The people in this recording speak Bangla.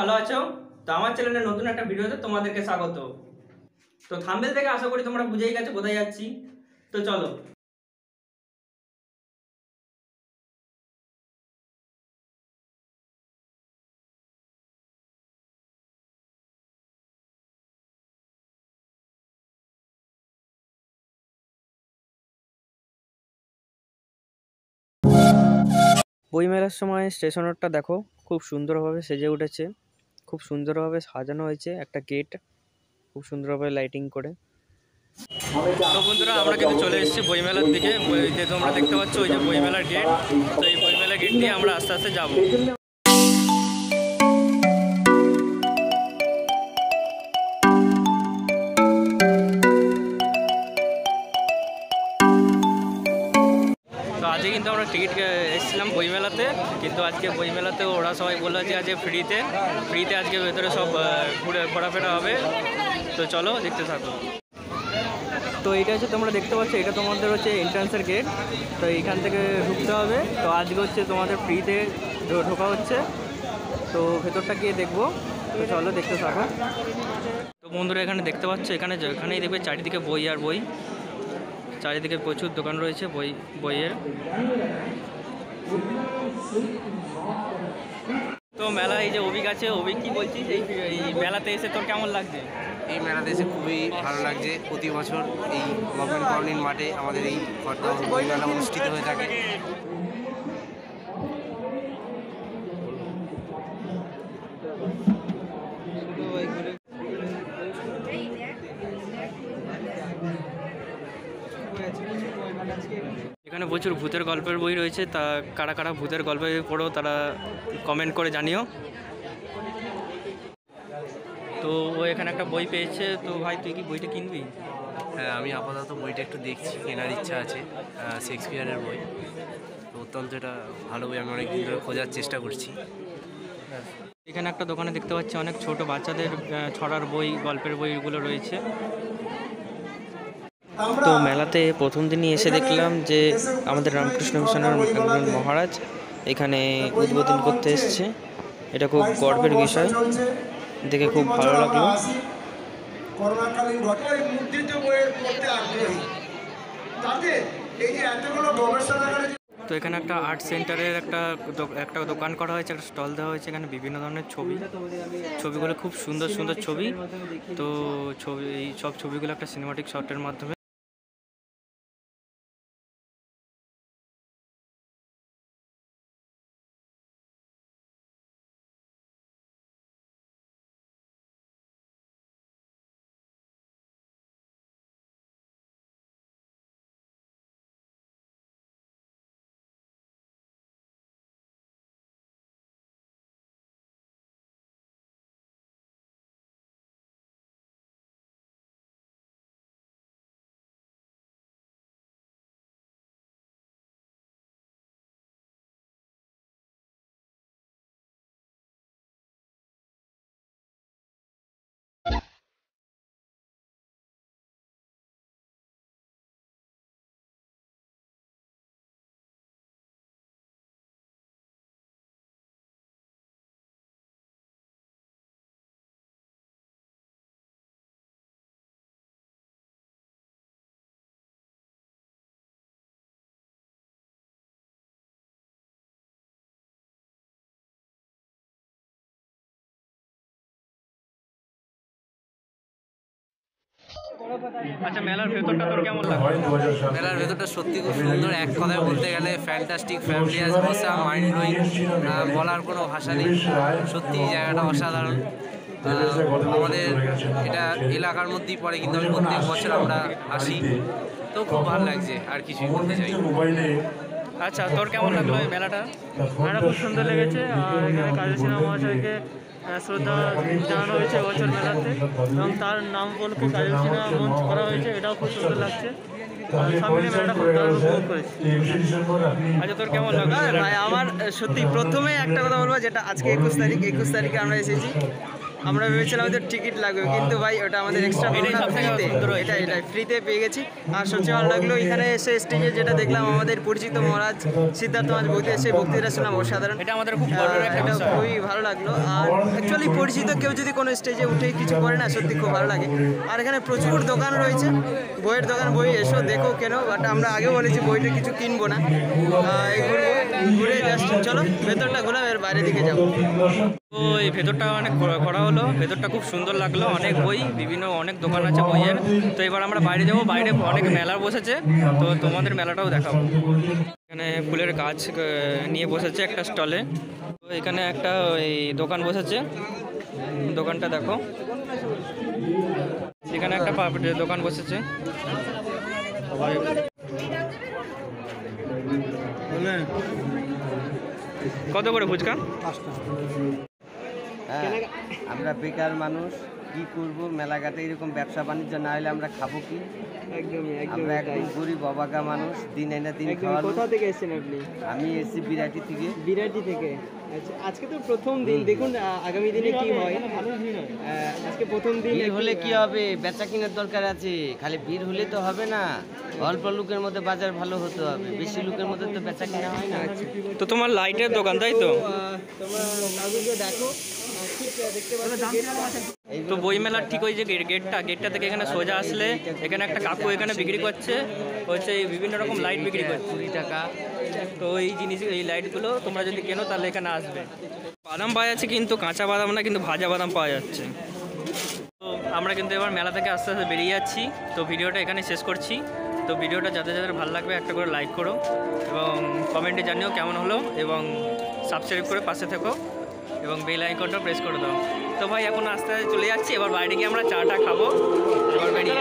ভালো আছো। তো আমার চ্যানেলে নতুন একটা ভিডিওতে তোমাদেরকে স্বাগত। তো থাম্বনেল থেকে আশা করি তোমরা বুঝেই গেছো কোথায় যাচ্ছি। তো চলো। বইমেলার সময় স্টেশন রোডটা দেখো, খুব সুন্দরভাবে সেজে উঠেছে, খুব সুন্দরভাবে সাজানো হয়েছে। একটা গেট খুব সুন্দরভাবে লাইটিং করে। তো বন্ধুরা, আমরা কিন্তু চলে এসেছি বইমেলার দিকে। যে তোমরা দেখতে পাচ্ছ ওই যে বইমেলার গেট। তো এই বইমেলার গেট দিয়ে আমরা আস্তে আস্তে যাবো। তো আজকে কিন্তু আমরা টিকিট এসেছিলাম বইমেলাতে, কিন্তু আজকে বইমেলাতে ওরা সবাই বললো যে আজকে ফ্রিতে আজকে ভেতরে সব ঘোরাফেরা হবে। তো চলো দেখতে থাকো। তো এইটা হচ্ছে তোমরা দেখতে পাচ্ছ, এটা তোমাদের হচ্ছে এন্ট্রান্সের গেট। তো এইখান থেকে ঢুকতে হবে। তো আজকে হচ্ছে তোমাদের ফ্রিতে ঢোকা হচ্ছে। তো ভেতরটা গিয়ে দেখবো। তো চলো দেখতে থাকো। তো বন্ধুরা, এখানে দেখতে পাচ্ছ, এখানেই দেখবে চারিদিকে বই আর বই। চারিদিকে প্রচুর দোকান রয়েছে বইয়ের। তো মেলা এই যে অভিক আছে, অভিক কি বলছিস এই মেলাতে এসে তোর কেমন লাগছে? এই মেলাতে এসে খুবই ভালো লাগছে। প্রতি বছর এই গভর্নমেন্ট কলোনির মাঠে আমাদের এই খড়দাহ বই মেলা অনুষ্ঠিত হয়ে থাকে। এখানে প্রচুর ভূতের গল্পের বই রয়েছে। তা কারা কারা ভূতের গল্পের বই পড়ো তারা কমেন্ট করে জানিও। তো ও এখানে একটা বই পেয়েছে। তো ভাই, তুই কি বইটা কিনবি? হ্যাঁ, আমি আপাতত বইটা একটু দেখছি, কেনার ইচ্ছা আছে। শেক্সপিয়ারের বই, তো অত্যন্ত এটা ভালো বই। আমি অনেকদিন ধরে খোঁজার চেষ্টা করছি। এখানে একটা দোকানে দেখতে পাচ্ছি অনেক ছোট বাচ্চাদের ছড়ার বই, গল্পের বইগুলো রয়েছে। তো মেলাতে প্রথম দিনই এসে দেখলাম যে আমাদের রামকৃষ্ণ মিশনের একজন মহারাজ এখানে উদ্বোধন করতে এসছে। এটা খুব গর্বের বিষয়, দেখে খুব ভালো লাগলো। তো এখানে একটা আর্ট সেন্টারের একটা দোকান করা হয়েছে, একটা স্টল দেওয়া হয়েছে। এখানে বিভিন্ন ধরনের ছবিগুলো খুব সুন্দর সুন্দর ছবি। তো এই সব ছবিগুলো একটা সিনেমাটিক শটের মাধ্যমে। আচ্ছা, মেলার ভেতরটা তোর কেমন লাগলো? মেলার ভেতরটা সত্যি খুব সুন্দর। এক কথায় বলতে গেলে ফ্যান্টাস্টিক, ফ্যামিলিয়াস, অসাম, মাইন্ড ব্লোয়িং, বলার কোনো ভাষা নেই। সত্যি জায়গাটা অসাধারণ। আমাদের এটা এলাকার মধ্যেই পড়ে, কিন্তু আমি প্রত্যেক বছর আমরা আসি। তো খুব ভালো লাগছে, আর কিছুই বলতে চাই। আচ্ছা, তোর কেমন লাগলো এই মেলাটা? মেলা খুব সুন্দর লেগেছে। আর এখানে কাজী সিনহা মহাশয়কে শ্রদ্ধা জানানো হয়েছে এবছর মেলাতে, এবং তার নাম উপলক্ষে কাজী সিনহা মঞ্চ করা হয়েছে। এটাও খুব সুন্দর লাগছে। সব মিলিয়ে মেলাটা খুব দারুণ উপভোগ করেছি। আচ্ছা, তোর কেমন লাগলো? ভাই, আমার সত্যি প্রথমে একটা কথা বলবো, যেটা আজকে 21 তারিখে আমরা এসেছি। আমরা ভেবেছিলাম আমাদের টিকিট লাগবে, কিন্তু ভাই ওটা আমাদের এক্সট্রা এটাই ফ্রিতে পেয়ে গেছি। আর সবচেয়ে ভালো লাগলো এখানে এসে স্টেজে যেটা দেখলাম আমাদের পরিচিত মহারাজ সিদ্ধার্থ মহারাজ বক্তৃতা, সেই বক্তৃতা শোনাম অসাধারণ। এটা আমাদের খুব গর্বের একটা এটা বিষয়। খুবই ভালো লাগলো। আর অ্যাকচুয়ালি পরিচিত কেউ যদি কোনো স্টেজে উঠে কিছু করে না, সত্যি খুব ভালো লাগে। আর এখানে প্রচুর দোকান রয়েছে, বইয়ের দোকান, বই এসো দেখো কেন, বাট আমরা আগে বলেছি বইটা কিছু কিনবো না, ঘুরে জাস্ট চলো ভেতরটা ঘুরাম, এর বাইরের দিকে যাবো। তো এই ভেতরটা অনেক করা হলো, ভেতরটা খুব সুন্দর লাগলো, অনেক বই, বিভিন্ন অনেক দোকান আছে বইয়ের। তো এবার আমরা বাইরে যাবো, বাইরে অনেক মেলা বসেছে, তো তোমাদের মেলাটাও দেখাবো। এখানে ফুলের গাছ নিয়ে বসেছে একটা স্টলে। তো এখানে একটা এই দোকান বসেছে, দোকানটা দেখো, এখানে একটা দোকান বসেছে। কত করে ফুচকা? হ্যাঁ, আমরা বেকার মানুষ, কি করব, মেলাঘাটে এরকম ব্যবসা বাণিজ্য না হলে আমরা খাবো কি? আমরা একদম গরিব অবাগা মানুষ, দিন এনে দিন খাওয়ানো। কোথা থেকে এসেছেন আপনি? আমি এসেছি বিরাটি থেকে। বিরাটি থেকে। আচ্ছা, আজকে তো প্রথম দিন, দেখুন আগামী দিনে কি হয়। আজকে প্রথম দিন ভিড় হলে কি হবে, বেচা কেনার দরকার আছে, খালি ভিড় হলে তো হবে না। অল্প লোকের মধ্যে বাজার ভালো হতে হবে, বেশি লোকের মধ্যে তো বেচা কেনা হয় না। তো তোমার লাইটের দোকান, তাই তো? তোমরা কাগজে দেখো, ঠিক দেখতে পাচ্ছ। তো বইমেলার ঠিক ওই যে গেটটা থেকে এখানে সোজা আসলে এখানে একটা কাকু এখানে বিক্রি করছে, হচ্ছে এই বিভিন্ন রকম লাইট বিক্রি করছে 20 টাকা। তো এই জিনিস, এই লাইটগুলো তোমরা যদি কেনো তাহলে এখানে আসবে। বাদাম পাওয়া যাচ্ছে, কিন্তু কাঁচা বাদাম না, কিন্তু ভাজা বাদাম পাওয়া যাচ্ছে। তো আমরা কিন্তু এবার মেলা থেকে আস্তে আস্তে বেরিয়ে যাচ্ছি। তো ভিডিওটা এখানে শেষ করছি। তো ভিডিওটা যাদের যাদের ভালো লাগবে একটা করে লাইক করো এবং কমেন্টে জানিও কেমন হলো, এবং সাবস্ক্রাইব করে পাশে থেকো এবং বেল আইকনটা প্রেস করে দাও। তো ভাই এখন আস্তে আস্তে চলে যাচ্ছি, এবার বাইরে গিয়ে আমরা চাটা খাবো, এবার বেরিয়ে